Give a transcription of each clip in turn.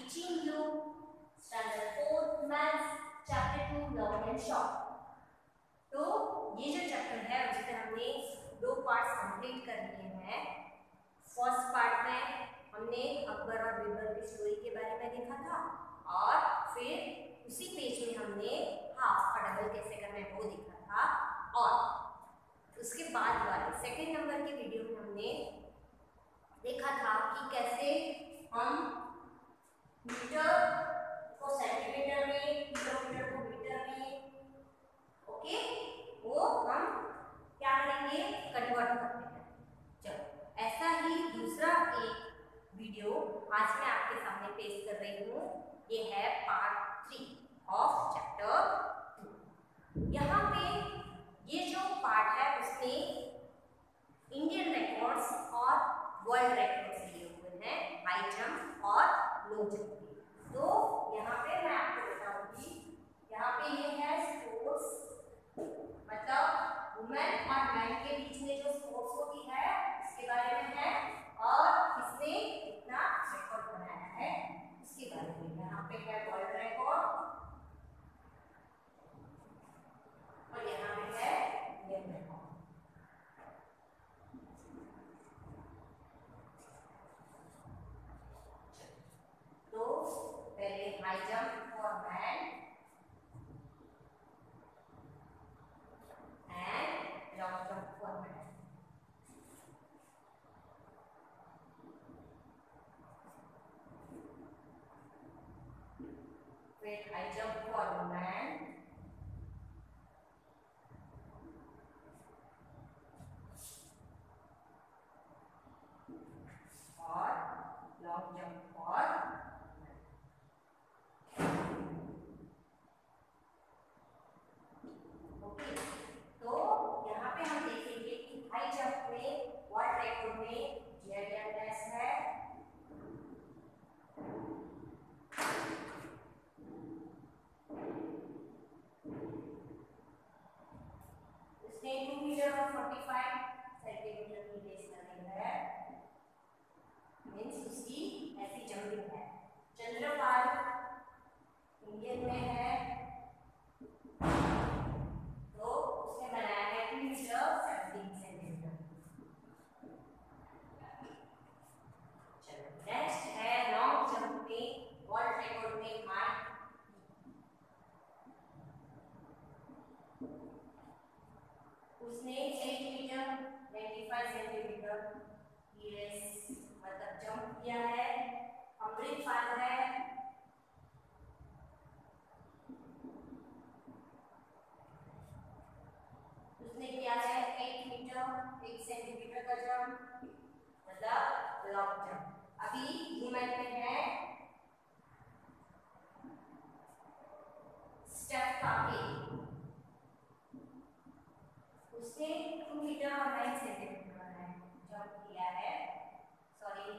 teaching you standard 4 maths chapter 2 long and short। तो ये जो चैप्टर है उसमें हमने 2 पार्ट्स कंप्लीट कर लिए हैं। फर्स्ट पार्ट में हमने अकबर और बीरबल की स्टोरी के बारे में देखा था और फिर उसी पेज में हमने हाफ का डबल कैसे करना है वो देखा था और उसके बाद वाले सेकंड नंबर के वीडियो में हमने देखा था कि कैसे हम मीटर को सेंटीमीटर में, किलोमीटर को मीटर में, ओके, वो हम क्या करेंगे, कन्वर्ट करते हैं। चलो, ऐसा ही दूसरा एक वीडियो आज मैं आपके सामने पेश कर रही हूँ। ये है पार्ट 3 ऑफ चैप्टर 2। यहाँ पे ये जो पार्ट है उसमें इंडियन रिकॉर्ड्स और वर्ल्ड रिकॉर्ड्स लिए हुए हैं, हाई जंप और लो जंप के। तो यहाँ पे मैं आपको बताऊंगी, यहाँ पे ये है स्पोर्ट्स, मतलब वुमेन और मैन के बीच में जो स्पोर्ट्स होती है इसके बारे में है और इसने इतना रिकॉर्ड बनाया है इसके बारे में। यहाँ पे है वर्ल्ड रिकॉर्ड और यहाँ पे है इंडियन रिकॉर्ड। तो पहले high jump for man and long jump for man. फिर हाई जंप फॉर मैन और लॉन्ग जंप फॉर ओके। तो यहाँ पे हम देखेंगे कि हाई जंप में वर्ल्ड रिकॉर्ड में जेडएमएस है, उसने 2 मीटर और 45 सेंटीमीटर की रेस करनी है, मीन्स उसकी ऐसी जंपिंग है। चंद्रपाल इंडियन में है तो उसने बनाया है 2 मीटर 17 सेंटीमीटर। चलो, नेक्स्ट है लॉन्ग जंप में वर्ल्ड रिकॉर्ड में हाइट, उसने 8 मीटर 95 सेंटीमीटर की रेस मतलब जंप किया है। अमृतपाल है उसने किया है 8 मीटर 1 सेंटीमीटर का जंप मतलब लॉन्ग जंप। अभी वुमेन में है स्टेफ काके, उसने 2 मीटर और 9 सेंटीमीटर का जंप किया है, सॉरी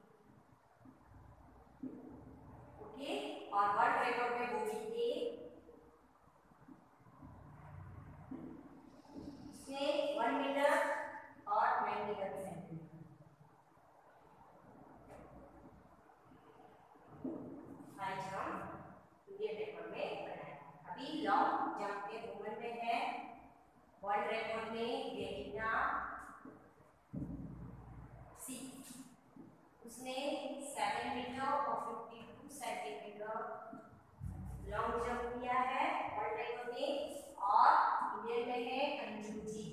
ओके। और वर्ल्ड रिकॉर्ड में वो भी थे, उसने 1 मीटर और 9 centimetre. High jump Indian record में बनाया। अभी लॉन्ग जंप के वुमेन में है वर्ल्ड रिकॉर्ड में गेलिना सी, उसने 7 मीटर और 52 सेंटीमीटर लॉन्ग जंप किया है वर्ल्ड रिकॉर्ड में। और इंडियन में है अंजू जी,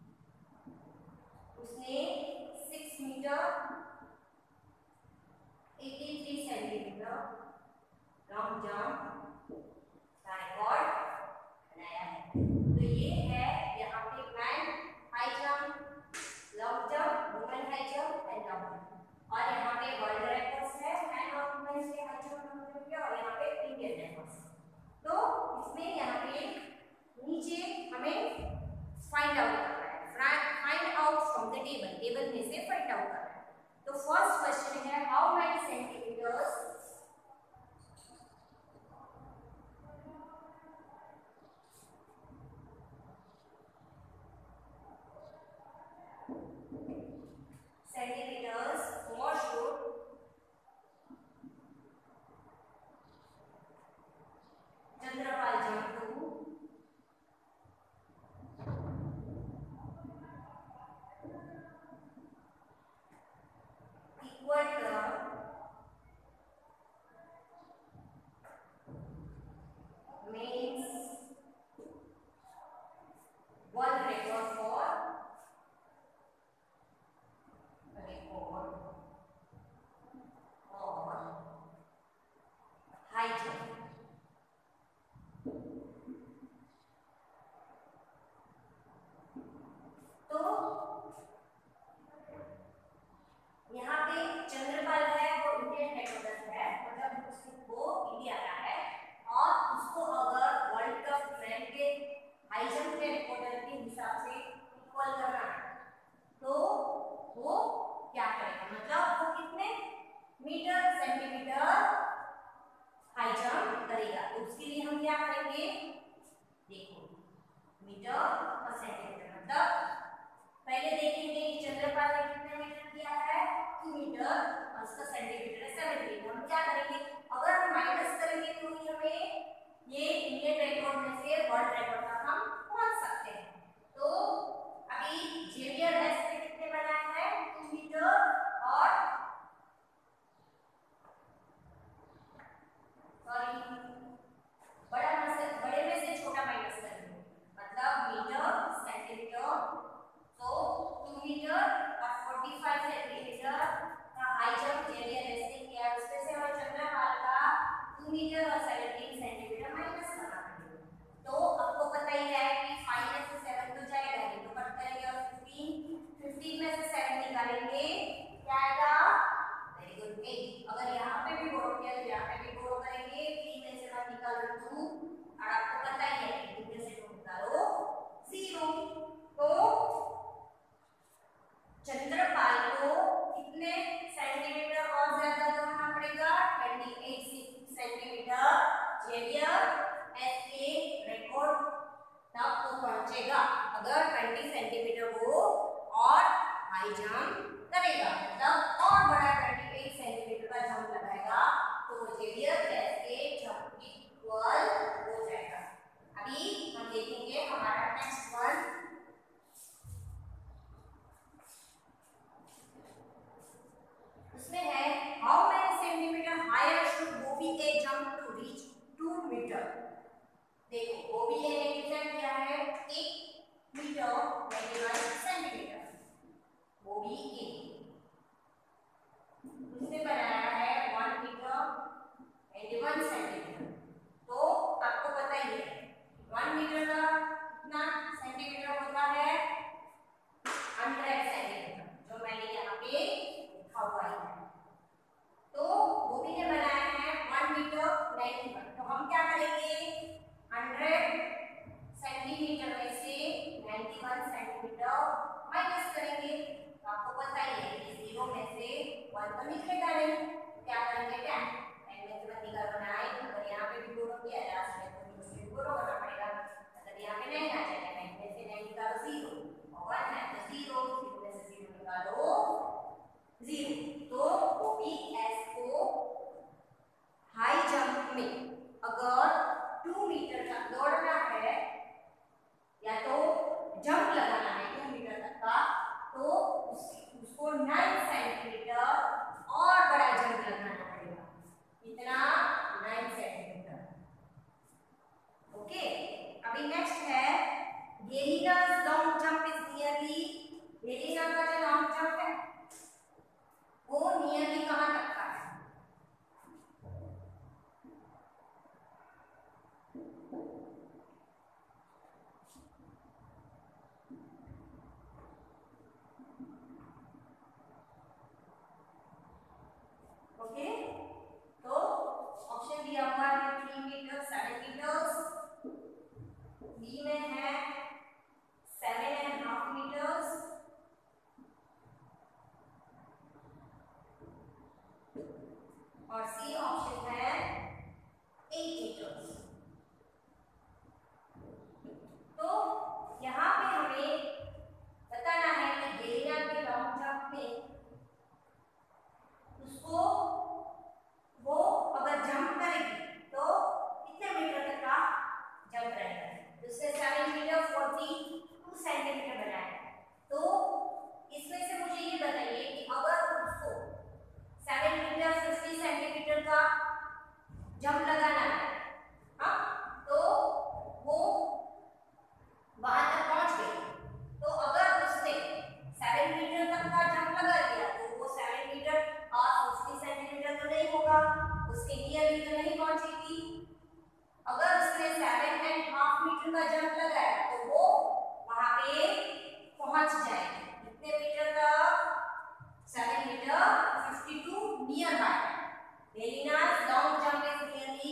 उसने 6 मीटर 83 सेंटीमीटर लॉन्ग जंप का रिकॉर्ड बनाया है। तो ये है यहाँ पे man high jump, long jump, women high jump and long jump. और यहाँ पे वर्ल्ड रिकॉर्ड्स है मैन और वुमेन के हाई जंप, लॉन्ग जंप के, और यहाँ पे इंडियन रिकॉर्ड्स। तो इसमें यहाँ पे नीचे हमें फाइंड आउट करना है, find out from the table, table में से फाइंड आउट करना है। तो फर्स्ट क्वेश्चन है हाउ मेनी सेंटीमीटर्स इंडिया का है और उसको अगर वर्ल्ड कप ट्रेंड के हाई जंप के रिकॉर्डर के हिसाब से इक्वल करना है तो वो क्या करेगा, मतलब वो कितने मीटर सेंटीमीटर हाई जंप करेगा। तो उसके लिए हम क्या करेंगे, देखो मीटर और सेंटीमीटर, मतलब पहले देखेंगे कि चंद्रपाल ने कितने मीटर किया है 2 मीटर और उसका सेंटीमीटर है 7 मीटर। हम क्या करेंगे, अगर हम माइनस करेंगे तो ही हमें ये इंडियन रिकॉर्ड में से वर्ल्ड रिकॉर्ड तक हम पहुंच सकते हैं। तो अभी जेवियर एस ने कितने बनाया है 2 मीटर और बड़े में से छोटा माइनस करेंगे, मतलब मीटर सेंटीमीटर, तो 2 मीटर और 45 सेंटीमीटर का हाई जंप जेवियर एस ने किया। उसमें से हमें चंद्रपाल का 2 मीटर और 17 सेंटीमीटर माइनस करना पड़ेगा। तो आपको पता ही है कि 5 में से 7 तो जाएगा नहीं, तो कट करेंगे और 15 में से 7 निकालेंगे, क्या आएगा, वेरी गुड 8। अगर यहाँ पे भी बोरो किया तो यहाँ पे भी बोरो करेंगे, 3 में से 1 निकालो 2 और आपको पता ही है कि 2 में से 2 निकालो 0। तो चंद्रपाल को कितने सेंटीमीटर और ज्यादा दौड़ना पड़ेगा, 28 सेंटीमीटर जेवियर एस के रिकॉर्ड तक वो पहुंचेगा अगर 20 सेंटीमीटर वो और हाई जंप करेगा, मतलब और बड़ा 28 सेंटीमीटर का जंप लगाएगा तो वो जेवियर एस के जंप की इक्वल हो जाएगा। अभी हम देखेंगे हमारा नेक्स्ट वन, उसमें है how many centimetre higher should Bobby A jump to reach 2 metre. देखो बोबी ए ने कितना किया है 1 मीटर 21 सेंटीमीटर, बोबी ए उसने बनाया है 1 मीटर 21 सेंटीमीटर। तो आपको पता ही है 1 मीटर का कितना सेंटीमीटर होता है 100 सेंटीमीटर, जो मैंने यहाँ पे लिखा हुआ है। तो वो भी ने बनाया है 1 मीटर 91, तो हम क्या करेंगे 100 सेंटीमीटर में से 91 सेंटीमीटर माइनस करेंगे। तो आपको पता ही है कि 0 में से 1 तो निकलेगा नहीं, क्या करेंगे 10 में से 1 निकालना है, अगर यहाँ पे भी बोरो किया लास्ट में तो नीचे भी बोरो करना पड़ेगा, अगर यहाँ पे नहीं आ जाएगा 9 में से 9 निकालो 0 और 1 है तो 0, 0 में से 0 निकालो 0। तो OPS को हाई जंप में अगर 2 मीटर तक दौड़ना है या तो जंप लगाना है 2 मीटर तक का, तो उसको 9 सेंटीमीटर और बड़ा जंप लगाना पड़ेगा, इतना 9 सेंटीमीटर। ओके, अभी नेक्स्ट है Galina's long jump is nearly, Galina का जो लॉन्ग जंप है वो नियरली कहां तक का है, ओके। तो ऑप्शन दिया हुआ है 3 मीटर 7 मीटर्स, बी में है 7.5 मीटर्स और सी ऑप्शन है 8 मीटर्स। तो यहाँ पे हमें बताना है कि गेलिना के लॉन्ग जंप में उसको वो अगर जंप करेगी तो कितने मीटर तक का जंप रहेगा, उससे 7 मीटर 42 सेंटीमीटर बनाया है। तो इसमें से मुझे ये बताइए कि अगर उसको 7 मीटर 50 सेंटीमीटर का जंप लगाना है, हाँ, तो वो वहां तक पहुंच गई, तो अगर उसने 7 मीटर तक का जंप लगा दिया तो वो 7 मीटर और 50 सेंटीमीटर तो नहीं होगा, उसके नियरली तो नहीं पहुंचेगी। अगर उसने 7.5 मीटर का जंप लगाया तो वो वहां पे पहुंच जाएगी, कितने मीटर तक 7 metre 52 nearby. Galina's long jump is nearly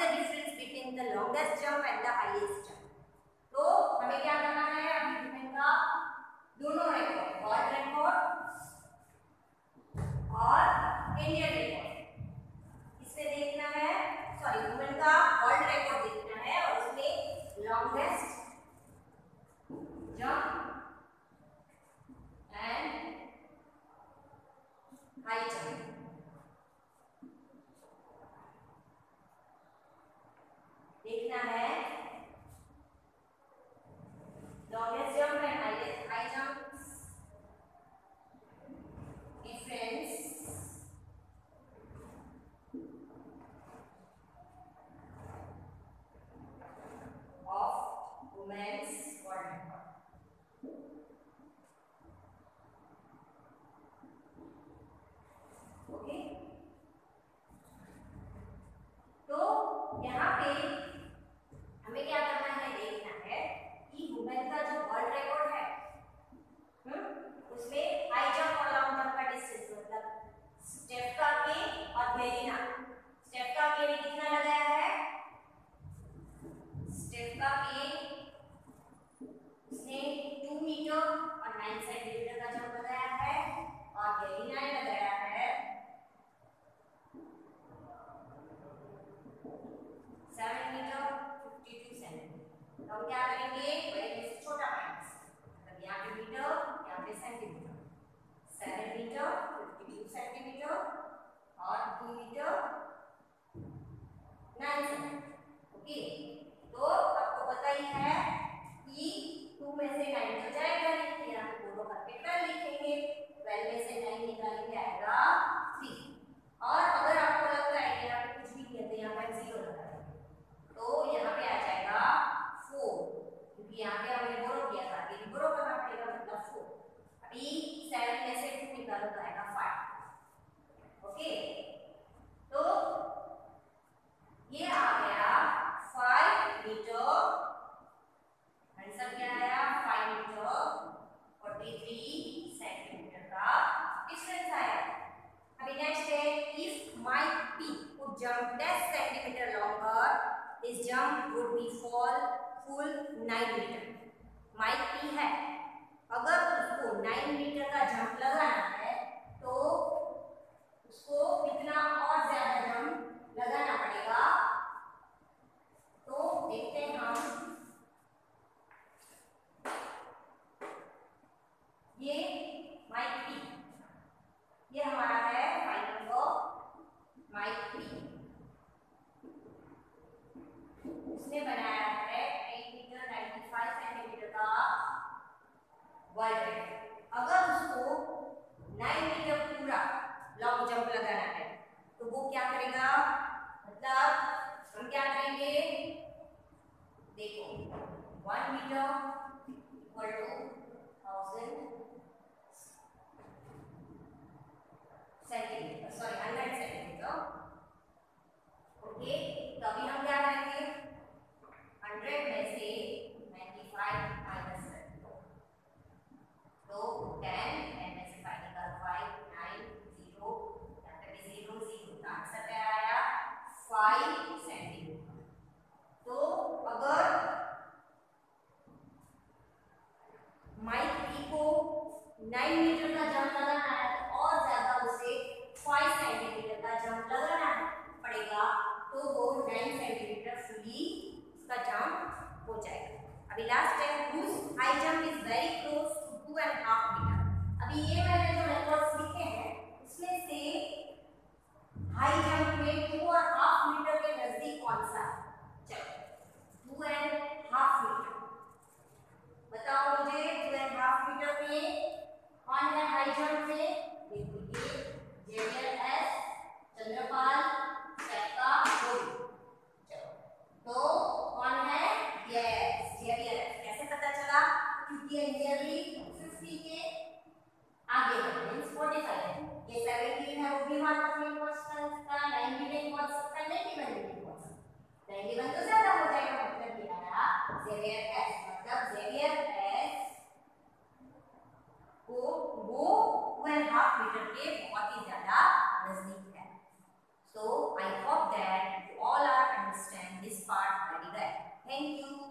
the difference between the longest jump and the highest jump. तो हमें क्या करना है, अभी वुमेन का दोनों रिकॉर्ड, वर्ल्ड रिकॉर्ड और इंडियन रिकॉर्ड, इसमें देखना है, सॉरी वुमेन का वर्ल्ड रिकॉर्ड देखना है और उसमें longest jump and high jump देखना है, longest jump and highest high jumps difference of women's world record। Okay, तो यहाँ पे हमें क्या करना है, देखना है कि वुमेन का जो वर्ल्ड रिकॉर्ड है उसमें हाई जंप और लॉन्ग जंप का डिस्टेंस, मतलब स्टेफका के और भेलिना, स्टेफका के ने कितना लगाया है, स्टेफका के उसने 2 मीटर और 9 सेंटीमीटर का जंप लगाया है और भेलिना ने लगाया है 7 मीटर 52 सेंटीमीटर। तो हम क्या करेंगे, बड़े में से छोटा माइनस, मतलब यहाँ पे मीटर, यहाँ पे सेंटीमीटर, 7 मीटर 52 सेंटीमीटर और 2 मीटर 9 सेंटीमीटर। ओके, तो आपको पता ही है कि 2 में से 9 तो जाएगा नहीं, यहाँ पे दोनों करके 12 लिखेंगे, 12 में से 9 निकालेंगे आएगा 3। और अगर आपको लगता है कि यहाँ पे कुछ भी नहीं है तो यहाँ पर 0 लगा देंगे, तो यहाँ पे आ जाएगा 4, क्योंकि यहाँ पे हमने बोरो किया था, ये बोरो करना पड़ेगा, मतलब 4। अभी 7 में से 2 निकालो तो आएगा 5। ओके, तो ये आ गया 5 मीटर, आंसर क्या आया 5 मीटर 43 सेंटीमीटर का डिफरेंस आया। अभी नेक्स्ट है, if Mike P could jump 10 centimeter longer, his jump would be fall full 9 metre. Mike P है, अगर उसको 9 मीटर का जंप लगाना है तो उसको कितना और ज्यादा जंप लगाना पड़ेगा, तो देखते हैं हम। ये माइक पी, ये हमारा है फाइनल को माइक पी, उसने बनाया है 8 मीटर 95 सेंटीमीटर का वर्ल्ड रिकॉर्ड। अगर उसको 9 मीटर पूरा लॉन्ग जंप लगाना है तो वो क्या करेगा, मतलब हम क्या करेंगे, देखो 1 metre equal to 1000 centimetre, sorry 100 centimetre. Okay, तो अभी हम क्या करेंगे, 100 में से 95 माइनस कर दो, तो 10 में से 5 निकालो 5 9 0, यहाँ पे भी 0 0, तो आंसर क्या आया 5 सेंटीमीटर। तो अगर माइक पी को 9 मीटर का जंप लगाना है तो और ज्यादा उसे 5 सेंटीमीटर का जंप लगाना पड़ेगा, तो वो 9 सेंटीमीटर फुली उसका जंप हो जाएगा। अभी लास्ट है, whose high jump is very close to 2.5 metre. अभी ये मैंने जो मेथड्स लिखे हैं उसमें से हाई जंप में 2.5 मीटर के नजदीक कौन सा, चलो 2.5 मीटर बताओ मुझे, 2.5 मीटर में कौन है हाई जंप में, देखो ये जेवियर एस, चंद्रपाल, सैका, चलो तो कौन है, यस जेवियर एस। कैसे पता चला, क्योंकि ये नियरली 50 के आगे है, मींस 45 है, ये 17 है, वो भी वहां तक नहीं पहुंच सकता, 90 नहीं पहुंच सकता, 91 नहीं पहुंच सकता, 91 तो ज्यादा हो जाएगा, मतलब ये आया जेवियर एस, मतलब जेवियर एस को वो 2.5 मीटर के बहुत ही ज्यादा नजदीक है। So I hope that you all are understand thank you.